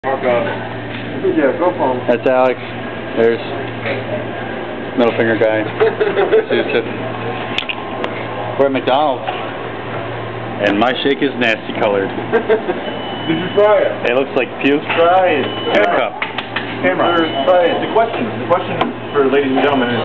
Yeah, go for him. That's Alex. There's middle finger guy. Yusuf. We're at McDonald's. And my shake is nasty colored. Did you try it? It looks like puke. Try it. In a cup. Camera. Try it. The question for ladies and gentlemen is